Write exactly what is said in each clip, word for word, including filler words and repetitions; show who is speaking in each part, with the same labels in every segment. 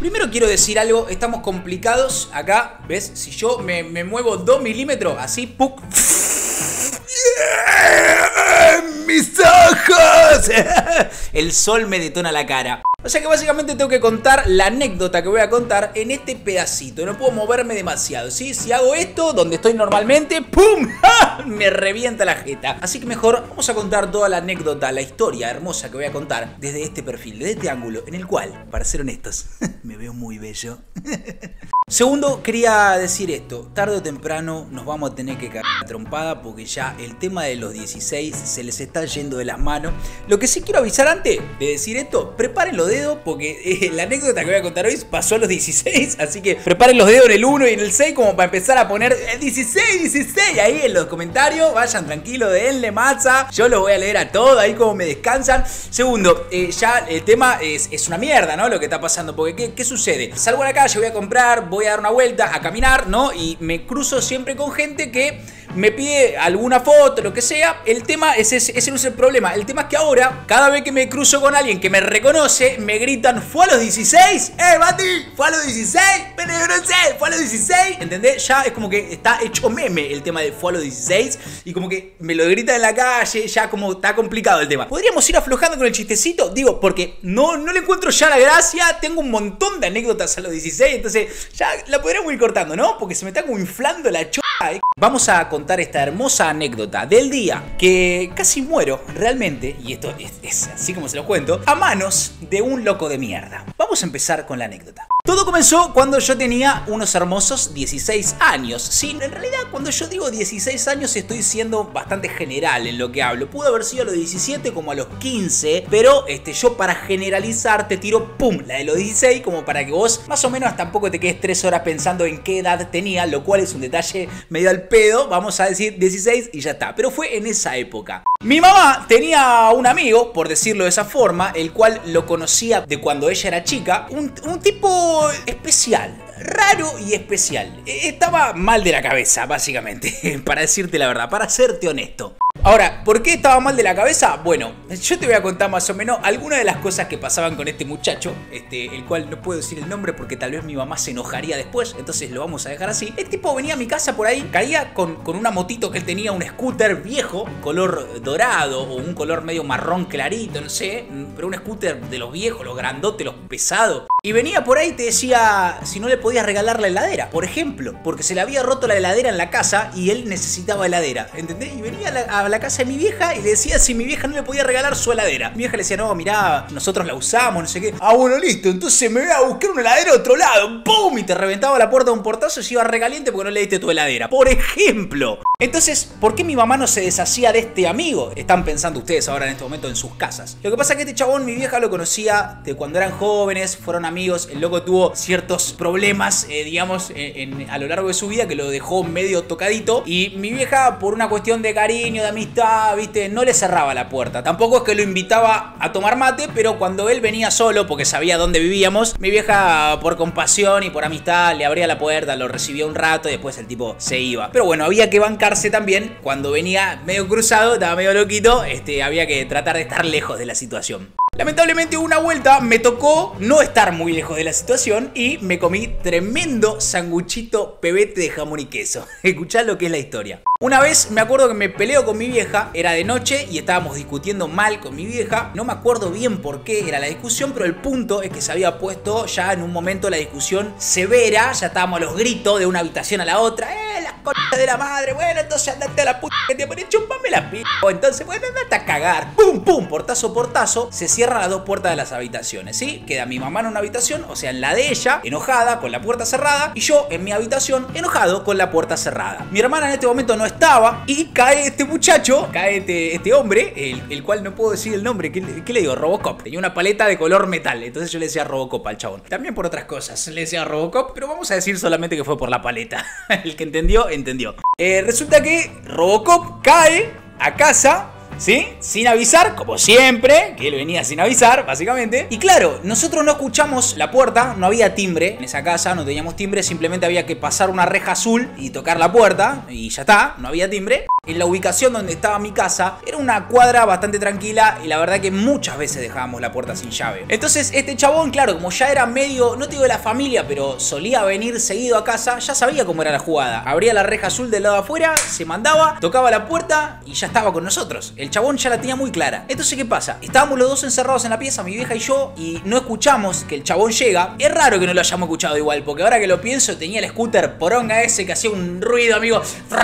Speaker 1: Primero quiero decir algo, estamos complicados acá, ¿ves? Si yo me, me muevo dos milímetros, así, ¡puc! ¡Mis ojos! El sol me detona la cara. O sea que básicamente tengo que contar la anécdota que voy a contar en este pedacito. No puedo moverme demasiado, ¿sí? Si hago esto, donde estoy normalmente, ¡pum! ¡Ja! Me revienta la jeta. Así que mejor vamos a contar toda la anécdota, la historia hermosa que voy a contar desde este perfil, desde este ángulo, en el cual, para ser honestos, me veo muy bello. Segundo, quería decir esto. Tarde o temprano nos vamos a tener que cagar la trompada porque ya el tema de los dieciséis se les está yendo de las manos. Lo que sí quiero avisar antes de decir esto, preparen los dedos porque eh, la anécdota que voy a contar hoy pasó a los dieciséis. Así que preparen los dedos en el uno y en el seis como para empezar a poner el dieciséis, dieciséis ahí en los comentarios. Vayan tranquilos, denle masa. Yo los voy a leer a todos ahí como me descansan. Segundo, eh, ya el tema es, es una mierda, ¿no? Lo que está pasando. Porque ¿qué, qué sucede? Salgo a la calle, voy a comprar, voy a dar una vuelta, a caminar, ¿no? Y me cruzo siempre con gente que me pide alguna foto, lo que sea. El tema, ese, ese no es el problema. El tema es que ahora, cada vez que me cruzo con alguien que me reconoce, me gritan, ¿fue a los dieciséis? ¡Eh, Mati! ¿Fue a los dieciséis? ¡Me reconoce! ¿Fue a los dieciséis? ¿Entendés? Ya es como que está hecho meme el tema de fue a los dieciséis. Y como que me lo gritan en la calle, ya como está complicado el tema. ¿Podríamos ir aflojando con el chistecito? Digo, porque no, no le encuentro ya la gracia. Tengo un montón de anécdotas a los dieciséis. Entonces ya la podríamos ir cortando, ¿no? Porque se me está como inflando la ch... ¿eh? Vamos a contar esta hermosa anécdota del día que casi muero realmente, y esto es, es así como se lo cuento, a manos de un loco de mierda. Vamos a empezar con la anécdota. Todo comenzó cuando yo tenía unos hermosos dieciséis años. Sí, en realidad cuando yo digo dieciséis años estoy siendo bastante general en lo que hablo. Pudo haber sido a los diecisiete como a los quince, pero este, yo para generalizar te tiro pum, la de los dieciséis, como para que vos más o menos tampoco te quedes tres horas pensando en qué edad tenía, lo cual es un detalle medio al pedo. Vamos a decir dieciséis y ya está, pero fue en esa época. Mi mamá tenía un amigo, por decirlo de esa forma, el cual lo conocía de cuando ella era chica, un, un tipo especial, raro y especial. Estaba mal de la cabeza, básicamente, para decirte la verdad, para serte honesto. Ahora, ¿por qué estaba mal de la cabeza? Bueno, yo te voy a contar más o menos algunas de las cosas que pasaban con este muchacho, este, el cual no puedo decir el nombre porque tal vez mi mamá se enojaría después, entonces lo vamos a dejar así. El tipo venía a mi casa por ahí, caía con, con una motito que él tenía, un scooter viejo, color dorado o un color medio marrón clarito, no sé, pero un scooter de los viejos, los grandotes, los pesados. Y venía por ahí y te decía si no le podías regalar la heladera, por ejemplo, porque se le había roto la heladera en la casa y él necesitaba heladera, ¿entendés? Y venía a la, a la casa de mi vieja y le decía si mi vieja no le podía regalar su heladera. Mi vieja le decía, no, mirá, nosotros la usamos, no sé qué. Ah, bueno, listo, entonces me voy a buscar una heladera a otro lado. ¡Pum! Y te reventaba la puerta de un portazo y se iba recaliente porque no le diste tu heladera, por ejemplo. Entonces, ¿por qué mi mamá no se deshacía de este amigo? Están pensando ustedes ahora en este momento en sus casas. Lo que pasa es que este chabón, mi vieja lo conocía de cuando eran jóvenes, fueron amigos. El loco tuvo ciertos problemas, eh, digamos, en, en, a lo largo de su vida que lo dejó medio tocadito. Y mi vieja, por una cuestión de cariño, de amistad, viste, no le cerraba la puerta. Tampoco es que lo invitaba a tomar mate, pero cuando él venía solo, porque sabía dónde vivíamos, mi vieja, por compasión y por amistad, le abría la puerta, lo recibía un rato y después el tipo se iba. Pero bueno, había que bancarse también. Cuando venía medio cruzado, estaba medio loquito, este, había que tratar de estar lejos de la situación. Lamentablemente una vuelta me tocó no estar muy lejos de la situación y me comí tremendo sanguchito pebete de jamón y queso. Escuchá lo que es la historia. Una vez me acuerdo que me peleo con mi vieja, era de noche y estábamos discutiendo mal con mi vieja. No me acuerdo bien por qué era la discusión, pero el punto es que se había puesto ya en un momento la discusión severa. Ya estábamos a los gritos de una habitación a la otra. ¡Eh, la concha de la madre! Bueno, entonces andate a la puta que te pones, chupame la p***. Entonces, bueno, andate a cagar. ¡Pum, pum! Portazo, portazo. Se cierran las dos puertas de las habitaciones, ¿sí? Queda mi mamá en una habitación, o sea, en la de ella, enojada, con la puerta cerrada. Y yo en mi habitación, enojado, con la puerta cerrada. Mi hermana en este momento no estaba y cae este muchacho, cae este, este hombre, el, el cual no puedo decir el nombre. ¿Qué, ¿Qué le digo? Robocop. Tenía una paleta de color metal, entonces yo le decía Robocop al chabón. También por otras cosas le decía Robocop, pero vamos a decir solamente que fue por la paleta. El que entendió, entendió. Eh, resulta que Robocop cae a casa, ¿sí? Sin avisar, como siempre, que él venía sin avisar, básicamente. Y claro, nosotros no escuchamos la puerta, no había timbre en esa casa, no teníamos timbre, simplemente había que pasar una reja azul y tocar la puerta, y ya está, no había timbre. En la ubicación donde estaba mi casa era una cuadra bastante tranquila y la verdad que muchas veces dejábamos la puerta sin llave. Entonces este chabón, claro, como ya era medio, no te digo de la familia, pero solía venir seguido a casa, ya sabía cómo era la jugada. Abría la reja azul del lado de afuera, se mandaba, tocaba la puerta y ya estaba con nosotros. El chabón ya la tenía muy clara. Entonces, ¿qué pasa? Estábamos los dos encerrados en la pieza, mi vieja y yo, y no escuchamos que el chabón llega. Es raro que no lo hayamos escuchado igual, porque ahora que lo pienso, tenía el scooter poronga ese que hacía un ruido, amigo.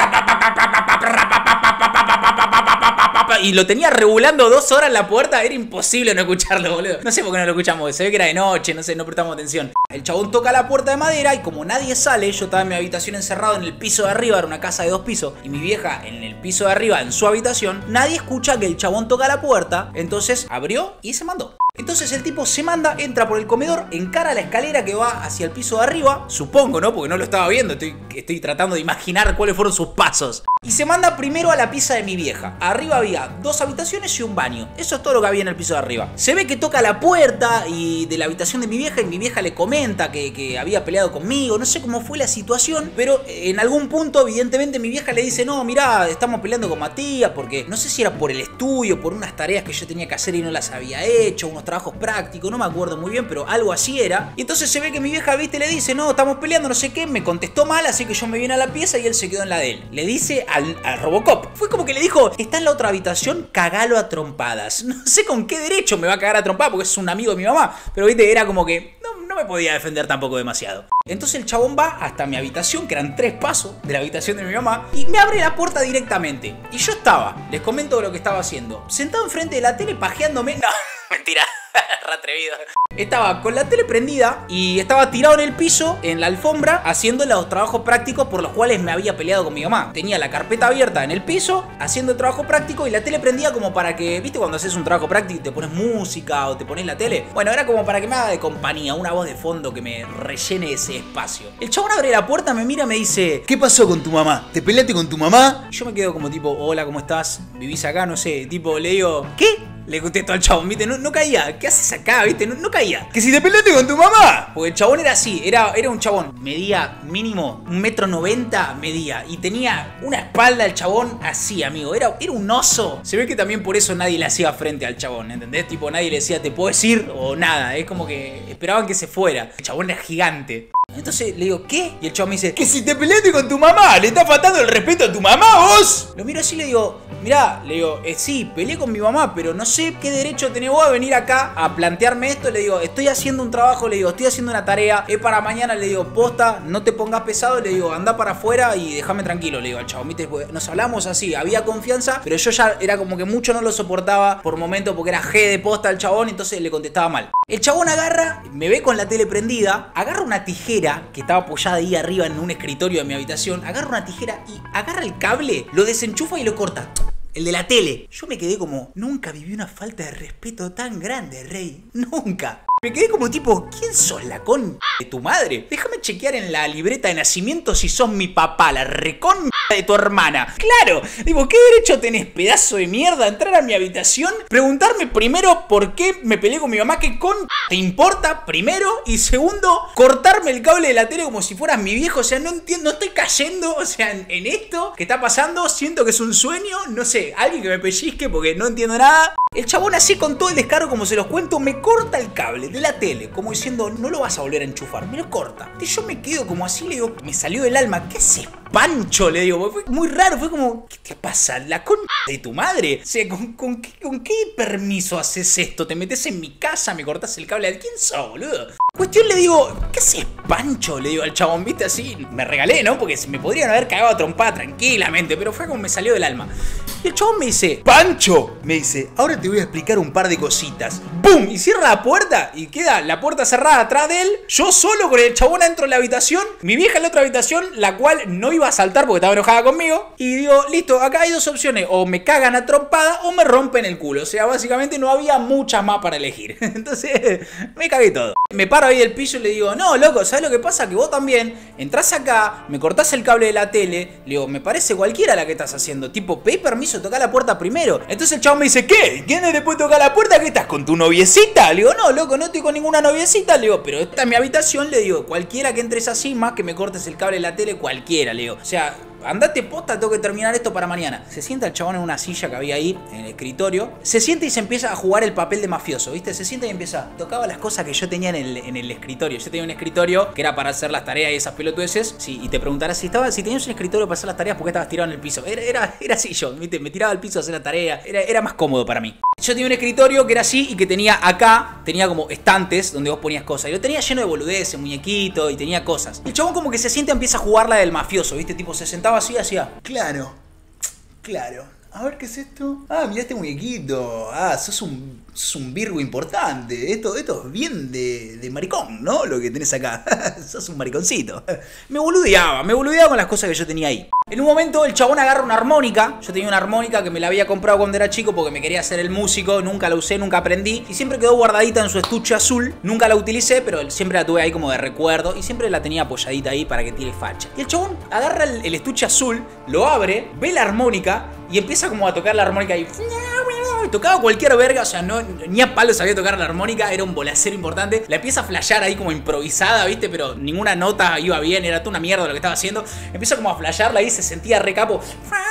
Speaker 1: Y lo tenía regulando dos horas en la puerta. Era imposible no escucharlo, boludo. No sé por qué no lo escuchamos. Se ve que era de noche, no sé, no prestamos atención. El chabón toca la puerta de madera y como nadie sale, yo estaba en mi habitación encerrado en el piso de arriba. Era una casa de dos pisos. Y mi vieja en el piso de arriba, en su habitación. Nadie escucha que el chabón toca la puerta. Entonces abrió y se mandó. Entonces el tipo se manda, entra por el comedor, encara la escalera que va hacia el piso de arriba. Supongo, ¿no? Porque no lo estaba viendo. Estoy, estoy tratando de imaginar cuáles fueron sus pasos. Y se manda primero a la pieza de mi vieja. Arriba había dos habitaciones y un baño. Eso es todo lo que había en el piso de arriba. Se ve que toca la puerta y de la habitación de mi vieja y mi vieja le comenta que, que había peleado conmigo. No sé cómo fue la situación, pero en algún punto evidentemente mi vieja le dice: no, mirá, estamos peleando con Matías porque no sé si era por el estudio, por unas tareas que yo tenía que hacer y no las había hecho, unos trabajos prácticos, no me acuerdo muy bien, pero algo así era. Y entonces se ve que mi vieja, viste, le dice: no, estamos peleando, no sé qué. Me contestó mal, así que yo me vine a la pieza y él se quedó en la de él. Le dice al, al Robocop. Fue como que le dijo: está en la otra habitación, cagalo a trompadas. No sé con qué derecho me va a cagar a trompadas porque es un amigo de mi mamá, pero viste, era como que no, no me podía defender tampoco demasiado. Entonces el chabón va hasta mi habitación, que eran tres pasos de la habitación de mi mamá, y me abre la puerta directamente. Y yo estaba, les comento lo que estaba haciendo, sentado enfrente de la tele pajeándome. No, mentira. Re atrevido. Estaba con la tele prendida y estaba tirado en el piso, en la alfombra, haciendo los trabajos prácticos por los cuales me había peleado con mi mamá. Tenía la carpeta abierta en el piso, haciendo el trabajo práctico y la tele prendida como para que, ¿viste cuando haces un trabajo práctico y te pones música o te pones la tele? Bueno, era como para que me haga de compañía, una voz de fondo que me rellene ese espacio. El chabón abre la puerta, me mira y me dice: ¿qué pasó con tu mamá? ¿Te peleaste con tu mamá? Yo me quedo como tipo: hola, ¿cómo estás? ¿Vivís acá? No sé, tipo, le digo: ¿qué? Le contesto al chabón, viste, no, no caía. ¿Qué haces acá, viste? No, no caía. Que si te peleaste con tu mamá. Porque el chabón era así, era, era un chabón. Medía mínimo un metro noventa, medía. Y tenía una espalda el chabón así, amigo. Era, era un oso. Se ve que también por eso nadie le hacía frente al chabón, ¿entendés? Tipo, nadie le decía: ¿te puedes ir? O nada. Es como que esperaban que se fuera. El chabón era gigante. Entonces le digo: ¿qué? Y el chabón me dice: que si te peleaste con tu mamá, le estás faltando el respeto a tu mamá, vos. Lo miro así y le digo: mirá, le digo, eh, sí, peleé con mi mamá, pero no sé qué derecho tenés vos a venir acá a plantearme esto. Le digo: estoy haciendo un trabajo, le digo, estoy haciendo una tarea, es para mañana, le digo, posta, no te pongas pesado, le digo, anda para afuera y déjame tranquilo, le digo al chabón, viste, nos hablamos así, había confianza, pero yo ya era como que mucho no lo soportaba por momento porque era G de posta al chabón, entonces le contestaba mal. El chabón agarra, me ve con la tele prendida, agarra una tijera que estaba apoyada ahí arriba en un escritorio de mi habitación, agarra una tijera y agarra el cable, lo desenchufa y lo corta. El de la tele. Yo me quedé como: nunca viví una falta de respeto tan grande, rey. Nunca. Me quedé como tipo: ¿quién sos, la con de tu madre? Déjame chequear en la libreta de nacimiento si sos mi papá, la recon de tu hermana. Claro, digo, ¿qué derecho tenés, pedazo de mierda, a entrar a mi habitación? Preguntarme primero por qué me peleé con mi mamá, ¿qué con te importa? Primero, y segundo, cortarme el cable de la tele como si fueras mi viejo. O sea, no entiendo, no estoy cayendo, o sea, en, en esto que está pasando. Siento que es un sueño, no sé, alguien que me pellizque porque no entiendo nada. El chabón así con todo el descaro, como se los cuento, me corta el cable de la tele, como diciendo: no lo vas a volver a enchufar, me lo corta. Y yo me quedo como así, le digo, me salió del alma: ¿qué haces, Pancho? Le digo, fue muy raro, fue como: ¿qué te pasa? ¿La con de tu madre? O sea, ¿con, con, qué, ¿con qué permiso haces esto? ¿Te metes en mi casa, me cortás el cable? ¿De quién sos, boludo? Cuestión, le digo: ¿qué haces, Pancho? Le digo al chabón, viste, así, me regalé, ¿no? Porque me podrían haber cagado a trompada tranquilamente, pero fue como me salió del alma. Y el chabón me dice: Pancho, me dice, ahora te voy a explicar un par de cositas. ¡Bum! Y cierra la puerta y queda la puerta cerrada atrás de él. Yo solo con el chabón adentro de la habitación. Mi vieja en la otra habitación, la cual no iba a saltar porque estaba enojada conmigo. Y digo: listo, acá hay dos opciones. O me cagan a trompada o me rompen el culo. O sea, básicamente no había muchas más para elegir. Entonces, me cagué todo. Me paro ahí del piso y le digo: no, loco, ¿sabes lo que pasa? Que vos también entrás acá, me cortás el cable de la tele. Le digo: me parece cualquiera la que estás haciendo. Tipo, pedí permiso, toca la puerta primero. Entonces el chabón me dice: ¿qué? ¿Quién te puede tocar la puerta? ¿Qué estás, con tu noviecita? Le digo: no, loco, no estoy con ninguna noviecita. Le digo: pero esta es mi habitación. Le digo: cualquiera que entres así, más que me cortes el cable de la tele, cualquiera. Le digo: o sea, andate posta, tengo que terminar esto para mañana. Se sienta el chabón en una silla que había ahí, en el escritorio. Se sienta y se empieza a jugar el papel de mafioso, ¿viste? Se sienta y empieza, tocaba las cosas que yo tenía en el, en el escritorio. Yo tenía un escritorio que era para hacer las tareas y esas pelotudeces. Sí, y te preguntarás si estaba, si tenías un escritorio para hacer las tareas, ¿por qué estabas tirado en el piso? Era, era, era así yo, ¿viste? Me tiraba al piso a hacer la tarea. Era, era más cómodo para mí. Yo tenía un escritorio que era así y que tenía acá, tenía como estantes donde vos ponías cosas. Y lo tenía lleno de boludeces, muñequitos y tenía cosas. Y el chabón como que se siente y empieza a jugar la del mafioso, ¿viste? Tipo, se sentaba así y hacía, claro, claro. A ver, ¿qué es esto? Ah, mirá este muñequito. Ah, sos un, sos un virgo importante. Esto, esto es bien de, de maricón, ¿no? Lo que tenés acá. Sos un mariconcito. Me boludeaba, me boludeaba con las cosas que yo tenía ahí. En un momento el chabón agarra una armónica. Yo tenía una armónica que me la había comprado cuando era chico porque me quería hacer el músico. Nunca la usé, nunca aprendí. Y siempre quedó guardadita en su estuche azul. Nunca la utilicé, pero siempre la tuve ahí como de recuerdo. Y siempre la tenía apoyadita ahí para que tire facha. Y el chabón agarra el, el estuche azul, lo abre, ve la armónica y empieza como a tocar la armónica y tocaba cualquier verga, o sea, no, ni a palo sabía tocar la armónica, era un bolacero importante. La empieza a flashear ahí como improvisada, ¿viste? Pero ninguna nota iba bien, era toda una mierda lo que estaba haciendo. Empieza como a flashearla ahí, se sentía re capo.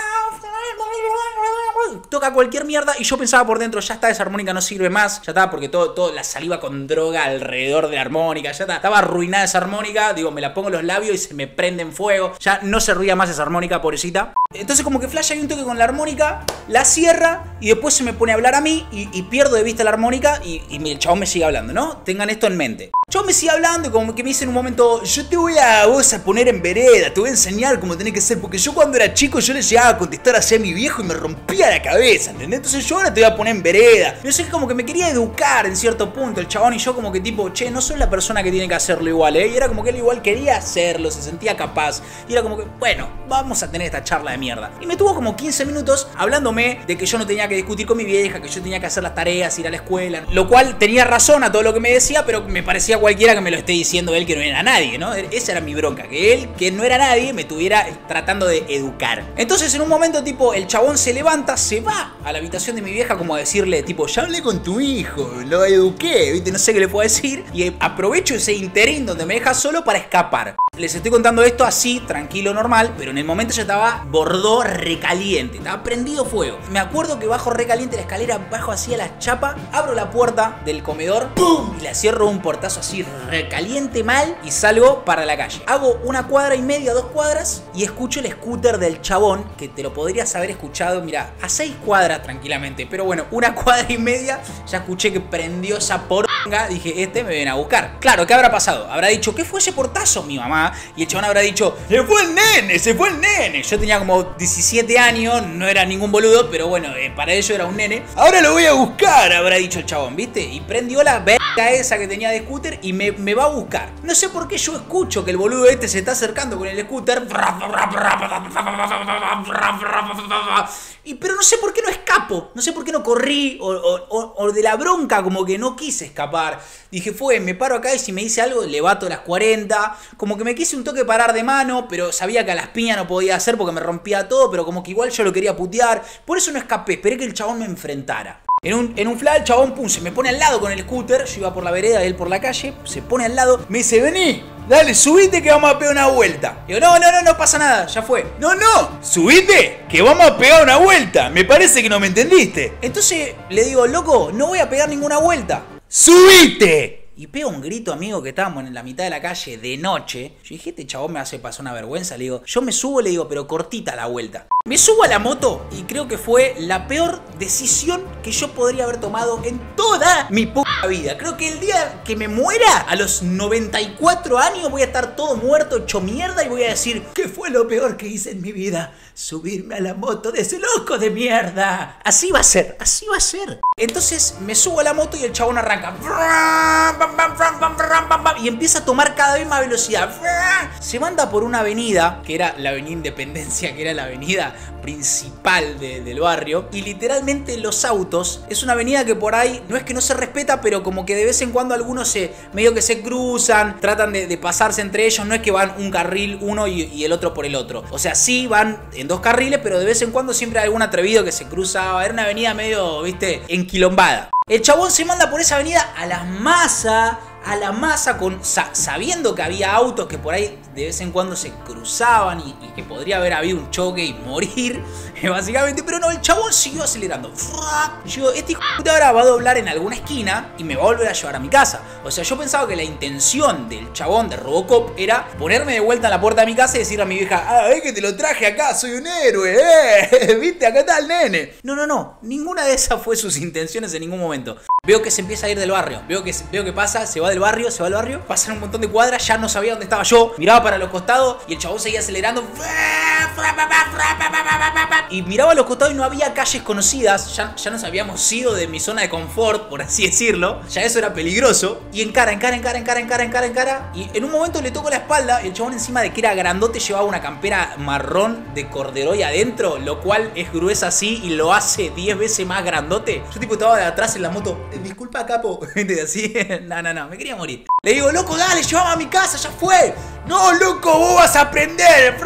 Speaker 1: Toca cualquier mierda y yo pensaba por dentro, ya está, esa armónica no sirve más, ya está, porque todo, todo la saliva con droga alrededor de la armónica, ya está, estaba arruinada esa armónica, digo, me la pongo en los labios y se me prende en fuego, ya no se ruía más esa armónica, pobrecita. Entonces como que flash hay un toque con la armónica, la cierra y después se me pone a hablar a mí y, y pierdo de vista la armónica y, y el chabón me sigue hablando, ¿no? Tengan esto en mente. El chabón me sigue hablando y como que me dice en un momento, yo te voy a vos a poner en vereda, te voy a enseñar cómo tenés que ser, porque yo cuando era chico yo le llegaba a contestar así a mi viejo y me rompía la cabeza, ¿entendés? Entonces yo ahora te voy a poner en vereda. Yo sé que como que me quería educar en cierto punto el chabón y yo como que tipo, che, no soy la persona que tiene que hacerlo igual, ¿eh? Y era como que él igual quería hacerlo, se sentía capaz. Y era como que, bueno, vamos a tener esta charla de mierda. Y me tuvo como quince minutos hablándome de que yo no tenía que discutir con mi vieja, que yo tenía que hacer las tareas, ir a la escuela. Lo cual tenía razón a todo lo que me decía, pero me parecía cualquiera que me lo esté diciendo él que no era nadie, ¿no? Esa era mi bronca, que él, que no era nadie, me estuviera tratando de educar. Entonces en un momento tipo, el chabón se levanta, se va a la habitación de mi vieja como a decirle, tipo, ya hablé con tu hijo, lo eduqué, ¿viste? No sé qué le puedo decir. Y aprovecho ese interín donde me deja solo para escapar. Les estoy contando esto así, tranquilo, normal, pero en el momento yo estaba bordó recaliente, estaba prendido fuego. Me acuerdo que bajo recaliente la escalera, bajo así a la chapa, abro la puerta del comedor, ¡pum! Y la cierro un portazo así recaliente mal y salgo para la calle. Hago una cuadra y media, dos cuadras y escucho el scooter del chabón, que te lo podrías haber escuchado, mira, a seis cuadras tranquilamente, pero bueno, una cuadra y media ya escuché que prendió esa poronga, dije, este me viene a buscar. Claro, ¿qué habrá pasado? Habrá dicho, ¿qué fue ese portazo, mi mamá? Y el chabón habrá dicho, ¡se fue el nene! ¡Se fue el nene! Yo tenía como diecisiete años, no era ningún boludo, pero bueno, eh, para ello era un nene. Ahora lo voy a buscar, habrá dicho el chabón, ¿viste? Y prendió la verga esa que tenía de scooter y me, me va a buscar. No sé por qué yo escucho que el boludo este se está acercando con el scooter. Y, pero no sé por qué no escapo, no sé por qué no corrí o, o, o de la bronca como que no quise escapar. Dije, fue, me paro acá y si me dice algo le bato las cuarenta. Como que me quise un toque parar de mano, pero sabía que a las piñas no podía hacer porque me rompía todo, pero como que igual yo lo quería putear. Por eso no escapé, esperé que el chabón me enfrentara. En un, en un flash el chabón pum, se me pone al lado con el scooter, yo iba por la vereda, él por la calle, se pone al lado, me dice, vení, dale, subite que vamos a pegar una vuelta. Digo, no, no, no, no pasa nada, ya fue. No, no, subite que vamos a pegar una vuelta, me parece que no me entendiste. Entonces le digo, loco, no voy a pegar ninguna vuelta. ¡Subite! Y pega un grito, amigo, que estábamos en la mitad de la calle de noche. Yo dije, este chabón me hace pasar una vergüenza. Le digo, yo me subo, le digo, pero cortita la vuelta. Me subo a la moto y creo que fue la peor decisión que yo podría haber tomado en toda mi puta vida. Creo que el día que me muera, a los noventa y cuatro años, voy a estar todo muerto, hecho mierda, y voy a decir, ¿qué fue lo peor que hice en mi vida? Subirme a la moto de ese loco de mierda. Así va a ser, así va a ser. Entonces me subo a la moto y el chabón arranca. Y empieza a tomar cada vez más velocidad. Se manda por una avenida, que era la avenida Independencia, que era la avenida principal de, del barrio. Y literalmente los autos, es una avenida que por ahí no es que no se respeta, pero como que de vez en cuando algunos se medio que se cruzan, tratan de, de pasarse entre ellos. No es que van un carril uno y, y el otro por el otro. O sea, sí van en dos carriles, pero de vez en cuando siempre hay algún atrevido que se cruzaba. Era una avenida medio, viste, enquilombada. El chabón se manda por esa avenida a las masas, a la masa con sa sabiendo que había autos que por ahí de vez en cuando se cruzaban y, y que podría haber habido un choque y morir, básicamente, pero no, el chabón siguió acelerando. Y yo, este hijo de puta ahora va a doblar en alguna esquina y me va a volver a llevar a mi casa. O sea, yo pensaba que la intención del chabón de Robocop era ponerme de vuelta en la puerta de mi casa y decirle a mi vieja, ah, es que te lo traje acá, soy un héroe, eh, viste, acá está el nene. No, no, no, ninguna de esas fue sus intenciones en ningún momento. Veo que se empieza a ir del barrio, veo que, veo que pasa, se va del barrio, se va del barrio, pasan un montón de cuadras, ya no sabía dónde estaba yo, miraba para los costados y el chabón seguía acelerando. Y miraba a los costados y no había calles conocidas, ya, ya nos habíamos ido de mi zona de confort, por así decirlo, ya eso era peligroso. Y encara, encara, encara, encara, encara, encara, encara. Y en un momento le toco la espalda y el chabón, encima de que era grandote, llevaba una campera marrón de corderoy adentro, lo cual es gruesa así y lo hace diez veces más grandote. Yo tipo estaba de atrás en la moto, disculpa capo, así, no, no, no, me quería morir. Le digo, loco, dale, llévame a mi casa, ya fue. No, loco, vos vas a aprender.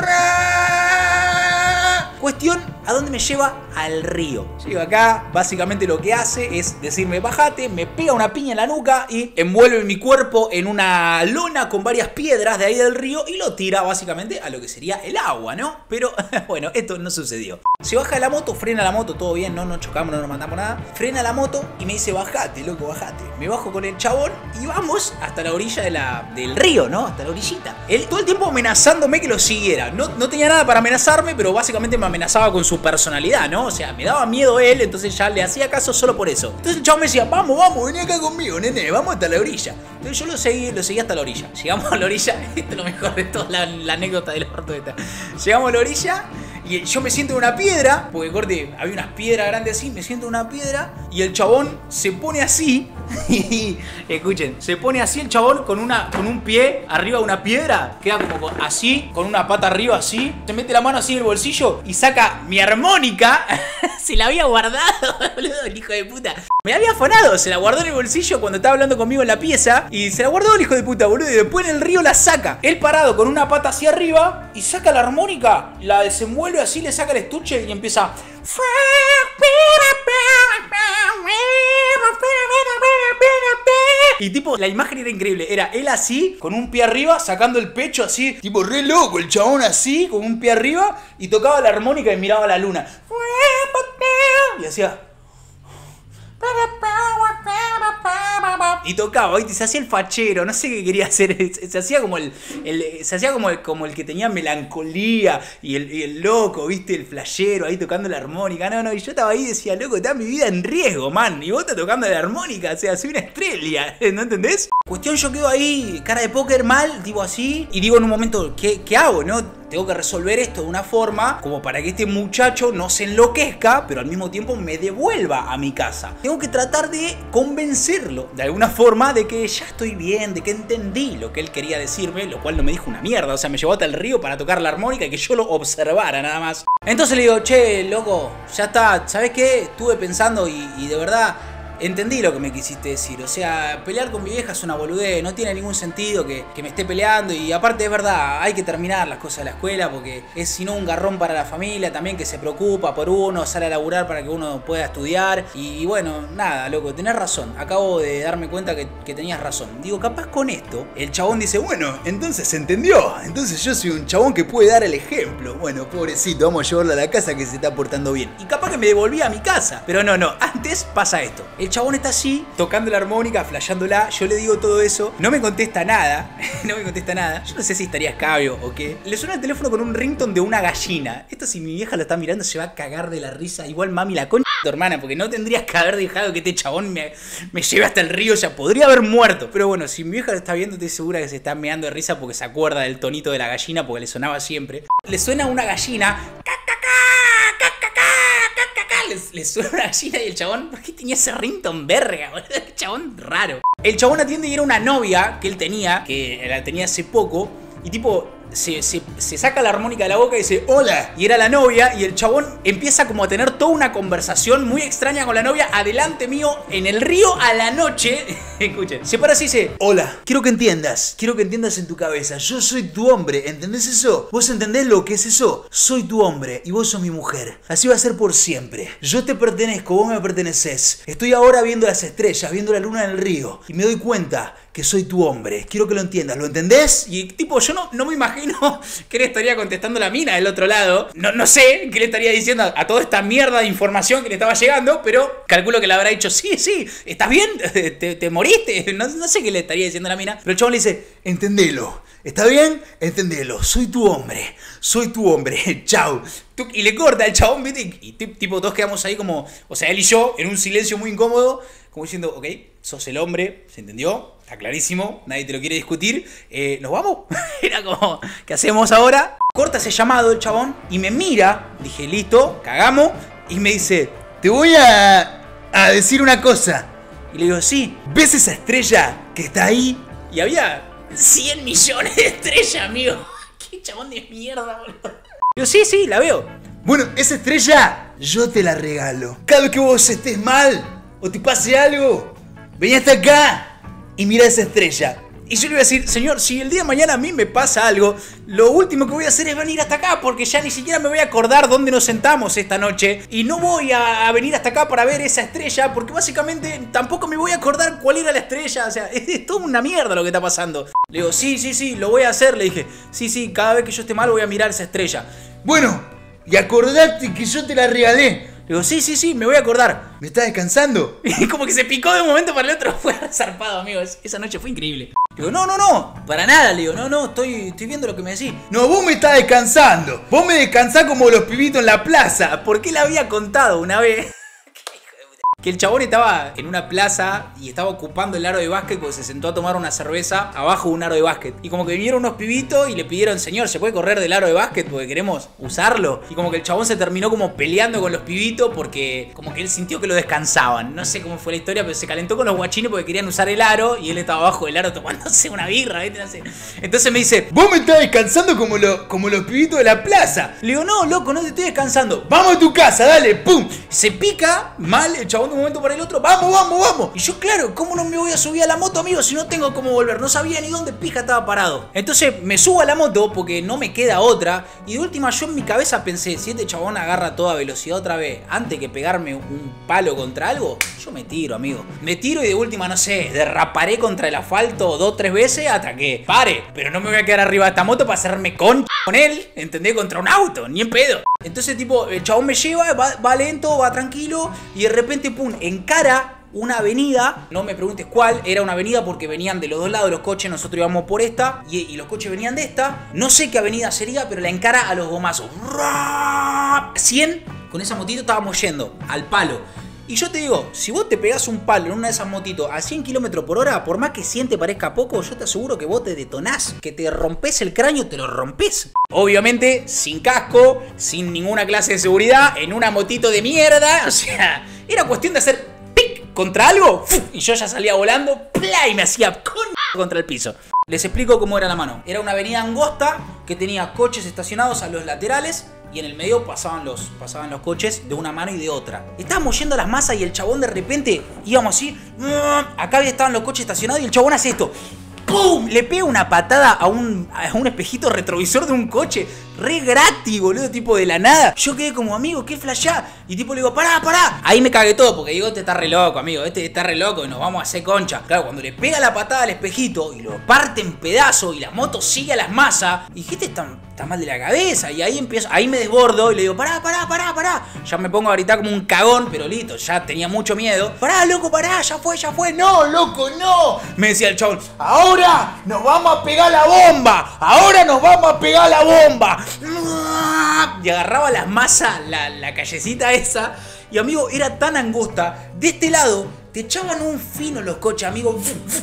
Speaker 1: Cuestión, ¿a dónde me lleva? Al río. Llego acá, básicamente lo que hace es decirme, bajate, me pega una piña en la nuca y envuelve mi cuerpo en una lona con varias piedras de ahí del río y lo tira básicamente a lo que sería el agua, ¿no? Pero bueno, esto no sucedió. Se baja de la moto, frena la moto, todo bien, no nos chocamos, no nos mandamos nada. Frena la moto y me dice, bajate, loco, bajate. Me bajo con el chabón y vamos hasta la orilla de la, del río, ¿no? Hasta la orillita. Él todo el tiempo amenazándome que lo siguiera. No, no tenía nada para amenazarme, pero básicamente me amenazaba con su personalidad, ¿no? O sea, me daba miedo él, entonces ya le hacía caso solo por eso. Entonces el chabón me decía, vamos, vamos, vení acá conmigo, nene, vamos hasta la orilla. Entonces yo lo seguí, lo seguí hasta la orilla. Llegamos a la orilla, esto es lo mejor de toda la, la anécdota del orto de esta. Llegamos a la orilla y yo me siento en una piedra, porque corte, había unas piedras grandes así, me siento en una piedra y el chabón se pone así. Y escuchen, se pone así el chabón con, una, con un pie arriba de una piedra, queda como así, con una pata arriba así, se mete la mano así en el bolsillo y saca mi armónica. Se la había guardado, boludo, el hijo de puta. Me la había afanado, se la guardó en el bolsillo cuando estaba hablando conmigo en la pieza y se la guardó el hijo de puta, boludo, y después en el río la saca. Él parado con una pata hacia arriba y saca la armónica, la desenvuelve así, le saca el estuche y empieza... Y tipo, la imagen era increíble. Era él así, con un pie arriba, sacando el pecho así, tipo re loco, el chabón así, con un pie arriba, y tocaba la armónica y miraba a la luna. Y hacía... Y tocaba, ¿viste? Se hacía el fachero, no sé qué quería hacer. Se hacía como el, el se hacía como el, como el que tenía melancolía y el, y el loco, ¿viste? El flashero ahí tocando la armónica. No, no, y yo estaba ahí y decía, loco, está mi vida en riesgo, man. Y vos estás tocando la armónica, o sea, soy una estrella, ¿no entendés? Cuestión, yo quedo ahí, cara de póker mal, tipo así, y digo en un momento, ¿qué, qué hago, no? Tengo que resolver esto de una forma como para que este muchacho no se enloquezca, pero al mismo tiempo me devuelva a mi casa. Tengo que tratar de convencerlo de alguna forma de que ya estoy bien, de que entendí lo que él quería decirme, lo cual no me dijo una mierda. O sea, me llevó hasta el río para tocar la armónica y que yo lo observara nada más. Entonces le digo, che, loco, ya está, ¿sabes qué? Estuve pensando y, y de verdad... entendí lo que me quisiste decir, o sea, pelear con mi vieja es una boludez, no tiene ningún sentido que, que me esté peleando y aparte es verdad, hay que terminar las cosas de la escuela porque es si no un garrón para la familia también que se preocupa por uno, sale a laburar para que uno pueda estudiar y, y bueno, nada, loco, tenés razón, acabo de darme cuenta que, que tenías razón. Digo, capaz con esto, el chabón dice, bueno, entonces se entendió, entonces yo soy un chabón que puede dar el ejemplo, bueno, pobrecito, vamos a llevarlo a la casa que se está portando bien y capaz que me devolvía a mi casa, pero no, no, antes pasa esto, el chabón está así, tocando la armónica, flasheándola, yo le digo todo eso, no me contesta nada, no me contesta nada, yo no sé si estaría escabio o qué. Le suena el teléfono con un ringtone de una gallina. Esto si mi vieja lo está mirando se va a cagar de la risa, igual mami la concha de tu hermana, porque no tendrías que haber dejado que este chabón me, me lleve hasta el río, ya podría haber muerto. Pero bueno, si mi vieja lo está viendo, estoy segura que se está meando de risa porque se acuerda del tonito de la gallina, porque le sonaba siempre. Le suena una gallina, Le, le suena una gallina y el chabón, ¿por qué tenía ese ringtone verga, boludo? El chabón raro. El chabón atiende y era una novia que él tenía, que la tenía hace poco, y tipo, se, se, se saca la armónica de la boca y dice hola. Y era la novia y el chabón empieza como a tener toda una conversación muy extraña con la novia adelante mío en el río a la noche. Escuchen, se para así y dice hola, quiero que entiendas, quiero que entiendas en tu cabeza, yo soy tu hombre, ¿entendés eso? ¿Vos entendés lo que es eso? Soy tu hombre y vos sos mi mujer. Así va a ser por siempre. Yo te pertenezco, vos me perteneces. Estoy ahora viendo las estrellas, viendo la luna en el río y me doy cuenta que soy tu hombre. Quiero que lo entiendas, ¿lo entendés? Y tipo, yo no, no me imagino qué le estaría contestando la mina del otro lado. No, no sé qué le estaría diciendo a toda esta mierda de información que le estaba llegando, pero calculo que le habrá dicho, sí, sí, ¿estás bien? ¿Te, te moriste? No, no sé qué le estaría diciendo a la mina, pero el chabón le dice, entendelo. ¿Está bien? Entendelo. Soy tu hombre. Soy tu hombre. Chau. Y le corta el chabón, ¿viste? Y tipo, todos quedamos ahí como, o sea, él y yo, en un silencio muy incómodo, como diciendo, ok, sos el hombre, ¿se entendió? Está clarísimo, nadie te lo quiere discutir. Eh, ¿Nos vamos? Era como, ¿qué hacemos ahora? Corta ese llamado el chabón y me mira. Dije, listo, cagamos. Y me dice, te voy a, a decir una cosa. Y le digo, sí. ¿Ves esa estrella que está ahí? Y había cien millones de estrellas, amigo. Qué chabón de mierda, boludo. Digo, sí, sí, la veo. Bueno, esa estrella yo te la regalo. Cada vez que vos estés mal o te pase algo, vení hasta acá y mira esa estrella. Y yo le voy a decir, señor, si el día de mañana a mí me pasa algo, lo último que voy a hacer es venir hasta acá, porque ya ni siquiera me voy a acordar dónde nos sentamos esta noche. Y no voy a, a venir hasta acá para ver esa estrella, porque básicamente tampoco me voy a acordar cuál era la estrella. O sea, es, es toda una mierda lo que está pasando. Le digo, sí, sí, sí, lo voy a hacer. Le dije, sí, sí, cada vez que yo esté mal voy a mirar esa estrella. Bueno, y acordate que yo te la regalé. Le digo, sí, sí, sí, me voy a acordar. ¿Me estás descansando? Y como que se picó de un momento para el otro. Fue zarpado, amigo. Esa noche fue increíble. Le digo, no, no, no, para nada. Le digo, no, no, estoy, estoy viendo lo que me decís. No, vos me estás descansando. Vos me descansás como los pibitos en la plaza. ¿Por qué le había contado una vez? Que el chabón estaba en una plaza y estaba ocupando el aro de básquet porque se sentó a tomar una cerveza abajo de un aro de básquet. Y como que vinieron unos pibitos y le pidieron, señor, ¿se puede correr del aro de básquet porque queremos usarlo? Y como que el chabón se terminó como peleando con los pibitos porque como que él sintió que lo descansaban. No sé cómo fue la historia, pero se calentó con los guachines porque querían usar el aro y él estaba abajo del aro tomándose una birra, ¿viste? No sé. Entonces me dice, vos me estás descansando como, lo, como los pibitos de la plaza. Le digo, no, loco, no te estoy descansando. Vamos a tu casa, dale, pum. Se pica mal el chabón de un momento para el otro, vamos, vamos, vamos. Y yo, claro, ¿cómo no me voy a subir a la moto, amigo, si no tengo cómo volver? No sabía ni dónde pija estaba parado. Entonces me subo a la moto porque no me queda otra. Y de última yo en mi cabeza pensé, si este chabón agarra a toda velocidad otra vez, antes que pegarme un palo contra algo, yo me tiro, amigo. Me tiro y de última, no sé, derraparé contra el asfalto dos, tres veces hasta que pare. Pero no me voy a quedar arriba de esta moto para hacerme concha con él, ¿entendés? Contra un auto, ni en pedo. Entonces, tipo, el chabón me lleva, va, va lento, va tranquilo y de repente, pum, encara una avenida, no me preguntes cuál, era una avenida porque venían de los dos lados los coches, nosotros íbamos por esta y, y los coches venían de esta, no sé qué avenida sería, pero la encara a los gomazos. cien, con esa motito estábamos yendo, al palo. Y yo te digo, si vos te pegás un palo en una de esas motitos a cien kilómetros por hora, por más que cien te parezca poco, yo te aseguro que vos te detonás, que te rompés el cráneo, te lo rompés. Obviamente, sin casco, sin ninguna clase de seguridad, en una motito de mierda, o sea, era cuestión de hacer pic contra algo, y yo ya salía volando, ¡plá! Y me hacía con contra el piso. Les explico cómo era la mano. Era una avenida angosta que tenía coches estacionados a los laterales y en el medio pasaban los, pasaban los coches de una mano y de otra. Estábamos yendo a las masas y el chabón de repente íbamos así. Acá estaban los coches estacionados y el chabón hace esto. ¡Pum! Le pega una patada a un, a un espejito retrovisor de un coche. Re gratis, boludo, tipo de la nada. Yo quedé como, amigo, ¿qué flashá? Y tipo le digo, pará, pará. Ahí me cagué todo porque digo, este está re loco, amigo. Este está re loco y nos vamos a hacer concha. Claro, cuando le pega la patada al espejito y lo parte en pedazos y la moto sigue a las masas. Y dije, este está, está mal de la cabeza. Y ahí empiezo, ahí me desbordo y le digo, pará, pará, pará, pará. Ya me pongo a gritar como un cagón, pero listo, ya tenía mucho miedo. Pará, loco, pará, ya fue, ya fue. No, loco, no. Me decía el chabón, ahora nos vamos a pegar la bomba. Ahora nos vamos a pegar la bomba. Y agarraba las masas, la, la callecita esa. Y amigo, era tan angosta. De este lado te echaban un fino los coches, amigo.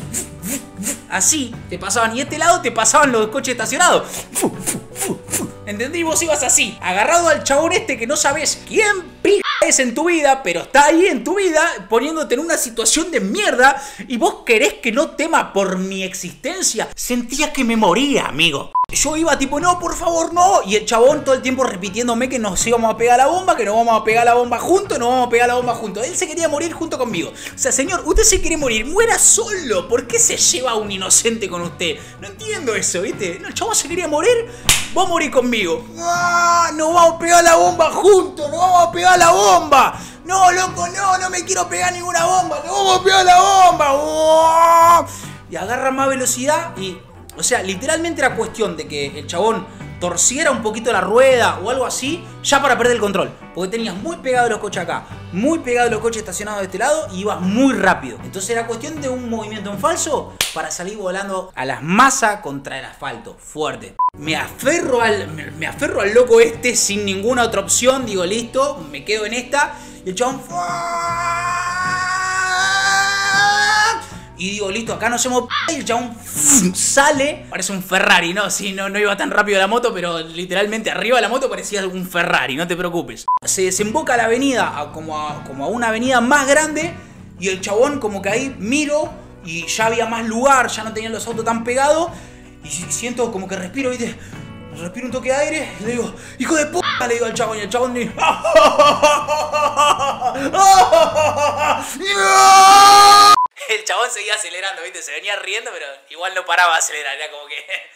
Speaker 1: Así te pasaban. Y de este lado te pasaban los coches estacionados. ¿Entendí? Vos ibas así, agarrado al chabón este que no sabes quién pija es en tu vida, pero está ahí en tu vida, poniéndote en una situación de mierda. Y vos querés que no tema por mi existencia. Sentía que me moría, amigo. Yo iba tipo, no, por favor, no. Y el chabón todo el tiempo repitiéndome que nos íbamos a pegar la bomba, que nos vamos a pegar la bomba juntos, nos vamos a pegar la bomba juntos. Él se quería morir junto conmigo. O sea, señor, usted se quiere morir, muera solo. ¿Por qué se lleva a un inocente con usted? No entiendo eso, ¿viste? No, el chabón se quería morir, vos morís conmigo. ¡Ah! Nos vamos a pegar la bomba juntos, nos vamos a pegar la bomba. No, loco, no, no me quiero pegar ninguna bomba, nos vamos a pegar la bomba. ¡Oh! Y agarra más velocidad y... O sea, literalmente era cuestión de que el chabón torciera un poquito la rueda o algo así, ya para perder el control. Porque tenías muy pegados los coches acá, muy pegados los coches estacionados de este lado y ibas muy rápido. Entonces era cuestión de un movimiento en falso para salir volando a las masas contra el asfalto, fuerte. Me aferro al, me, me aferro al loco este sin ninguna otra opción, digo, listo, me quedo en esta. Y el chabón... Y digo, listo, acá no hacemos p***, y el chabón sale, parece un Ferrari, ¿no? Sí, no, no iba tan rápido la moto, pero literalmente arriba de la moto parecía un Ferrari, no te preocupes. Se desemboca la avenida a, como, a, como a una avenida más grande y el chabón como que ahí miro y ya había más lugar, ya no tenían los autos tan pegados y siento como que respiro, ¿viste? Respiro un toque de aire y le digo, hijo de p***, le digo al chabón y el chabón dice... El chabón seguía acelerando, ¿viste? Se venía riendo, pero igual no paraba de acelerar. Era como que...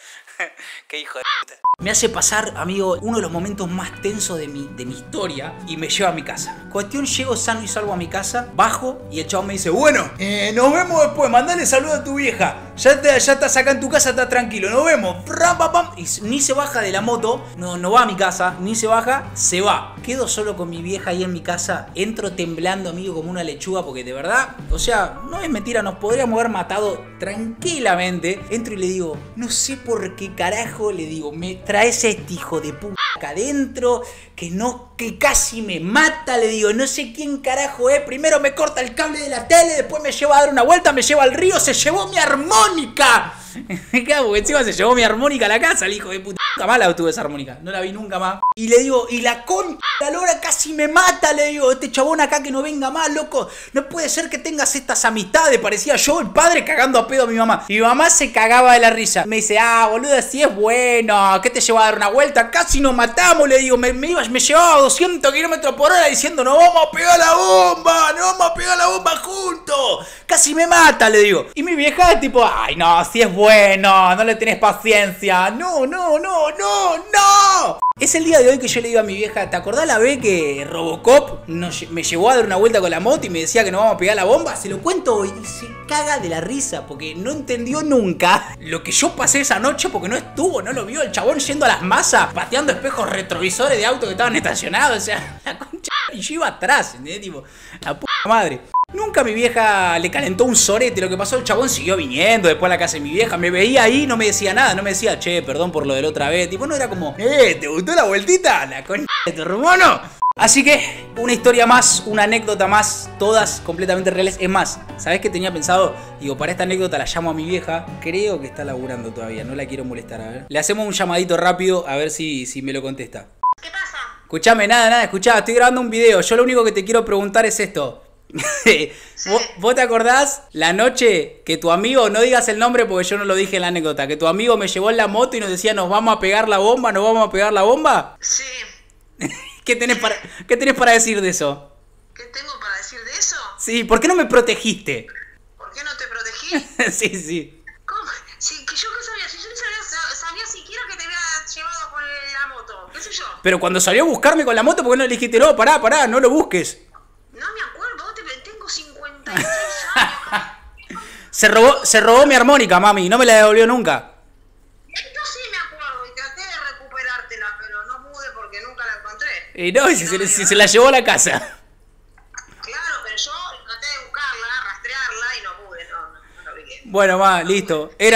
Speaker 1: Qué hijo de puta. Me hace pasar, amigo, uno de los momentos más tensos de mi, de mi historia y me lleva a mi casa. Cuestión, llego sano y salvo a mi casa, bajo y el chabón me dice, bueno, eh, nos vemos después, mandale saludo a tu vieja. Ya, te, ya estás acá en tu casa, estás tranquilo, nos vemos. Y ni se baja de la moto, no, no va a mi casa, ni se baja, se va. Quedo solo con mi vieja ahí en mi casa, entro temblando, amigo, como una lechuga, porque de verdad, o sea, no es mentira, nos podríamos haber matado tranquilamente. Entro y le digo, no sé por qué carajo, le digo, me traes a este hijo de puta acá adentro, que no, que casi me mata, le digo, no sé quién carajo es, primero me corta el cable de la tele, después me lleva a dar una vuelta, me lleva al río, se llevó mi armónica. Claro, porque encima se llevó mi armónica a la casa, el hijo de puta. Nunca más la tuve esa armónica, no la vi nunca más. Y le digo, y la concha la lora casi me mata, le digo, este chabón acá que no venga más, loco. No puede ser que tengas estas amistades, parecía yo el padre cagando a pedo a mi mamá. Y mi mamá se cagaba de la risa. Me dice, ah, boludo, así es bueno, ¿qué te lleva a dar una vuelta? Casi nos matamos, le digo, me, me, iba, me llevaba a doscientos kilómetros por hora diciendo, no vamos a pegar la bomba, no vamos a pegar la bomba juntos. Casi me mata, le digo. Y mi vieja es tipo, ay, no, así es bueno, no le tenés paciencia. No, no, no, no, no. Es el día de hoy que yo le digo a mi vieja, ¿te acordás la vez que Robocop nos, me llevó a dar una vuelta con la moto y me decía que nos vamos a pegar la bomba? Se lo cuento hoy y se caga de la risa porque no entendió nunca lo que yo pasé esa noche porque no estuvo, no lo vio. El chabón yendo a las masas, pateando espejos retrovisores de autos que estaban estacionados. O sea, la concha. Y yo iba atrás, ¿entendés? Tipo, la puta madre. Nunca mi vieja le calentó un sorete. Lo que pasó, el chabón siguió viniendo después a la casa de mi vieja. Me veía ahí, no me decía nada. No me decía, che, perdón por lo de la otra vez. Tipo, no era como, eh, ¿te gustó la vueltita? La concha de tu hermano. Así que, una historia más, una anécdota más, todas completamente reales. Es más, ¿sabés qué tenía pensado? Digo, para esta anécdota la llamo a mi vieja. Creo que está laburando todavía, no la quiero molestar, a ver. Le hacemos un llamadito rápido, a ver si, si me lo contesta.
Speaker 2: ¿Qué pasa?
Speaker 1: Escuchame, nada, nada, escuchá, estoy grabando un video. Yo lo único que te quiero preguntar es esto. Sí. ¿Vos, ¿Vos te acordás la noche que tu amigo, no digas el nombre porque yo no lo dije en la anécdota, que tu amigo me llevó en la moto y nos decía, nos vamos a pegar la bomba, nos vamos a pegar la bomba?
Speaker 2: Sí.
Speaker 1: ¿Qué tenés para, ¿qué tenés para decir de eso?
Speaker 2: ¿Qué tengo para decir de eso?
Speaker 1: Sí, ¿por qué no me protegiste?
Speaker 2: ¿Por qué no te protegí?
Speaker 1: Sí, sí.
Speaker 2: ¿Cómo? Sí, que yo qué sabía, si yo no sabía, sabía siquiera que te había llevado con la moto, qué sé yo.
Speaker 1: Pero cuando salió a buscarme con la moto, ¿por qué no le dijiste, no, pará, pará, no lo busques?
Speaker 2: No me acuerdo, te, tengo cincuenta y seis años.
Speaker 1: Se robó, se robó mi armónica, mami, no me la devolvió nunca.
Speaker 2: Yo sí me acuerdo y traté de recuperártela, pero no pude porque nunca la encontré.
Speaker 1: Y no, y si, se, si se la llevó a la casa.
Speaker 2: Claro, pero yo traté de buscarla, rastrearla y no pude, no, no, no lo vi.
Speaker 1: Bueno, ma, listo. Era...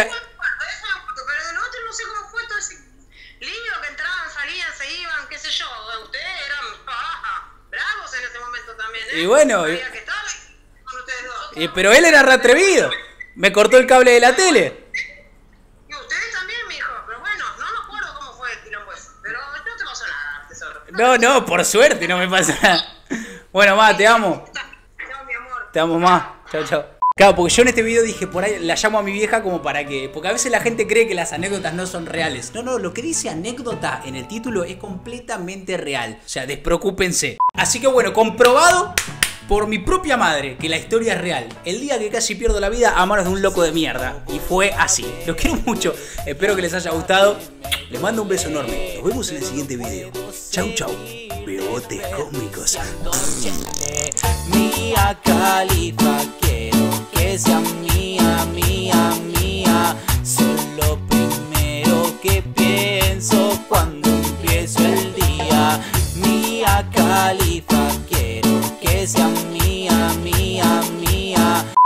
Speaker 2: Pero no, no sé cómo fue todo ese lío que entraban, salían, se iban, qué sé yo. Ustedes eran ah, bravos en ese momento también, ¿eh?
Speaker 1: Y bueno...
Speaker 2: Había que estar con ustedes dos.
Speaker 1: Y, pero él era re atrevido. Me cortó el cable de la tele.
Speaker 2: Y ustedes también, mijo. Pero bueno, no me acuerdo cómo fue el quilombo ese. Pero no te pasó nada, tesoro.
Speaker 1: No, no, por suerte no me pasa nada. Bueno, ma, te amo.
Speaker 2: Te amo, mi amor.
Speaker 1: Te amo, ma. Chao, chao. Claro, porque yo en este video dije, por ahí la llamo a mi vieja como para que... Porque a veces la gente cree que las anécdotas no son reales. No, no, lo que dice anécdota en el título es completamente real. O sea, despreocúpense. Así que bueno, comprobado por mi propia madre que la historia es real. El día que casi pierdo la vida a manos de un loco de mierda. Y fue así. Los quiero mucho. Espero que les haya gustado. Les mando un beso enorme. Nos vemos en el siguiente video. Chau, chau. Bebotes cósmicos.
Speaker 3: Mia Khalifa, quiero que sea